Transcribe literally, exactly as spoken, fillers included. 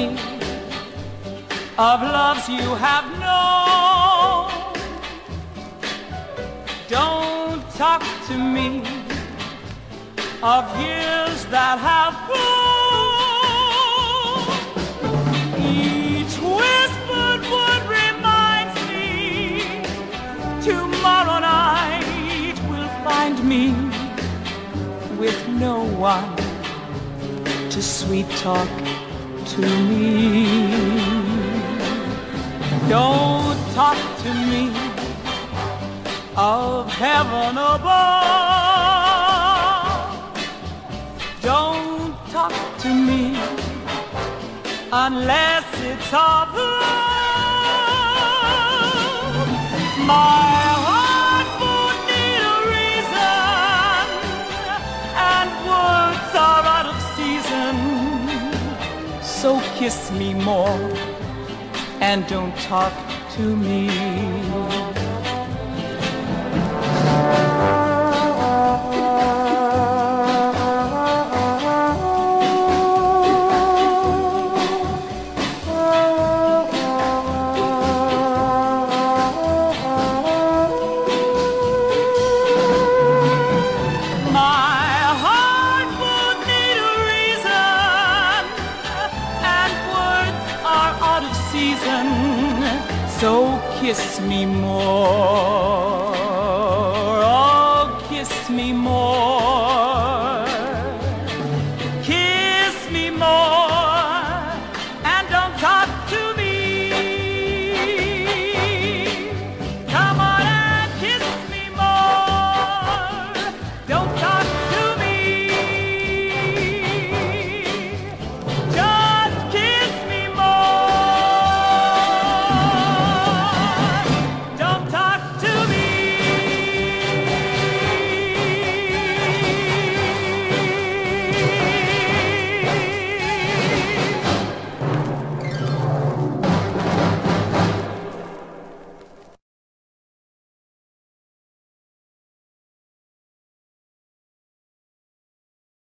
me of loves you have known. Don't talk to me of years that have flown. Each whispered word reminds me tomorrow night will find me with no one to sweet talk to me. Don't talk to me of heaven above. Don't talk to me unless it's of love. My heart won't need a reason, and words are out of season. So kiss me more and don't talk to me. So kiss me more.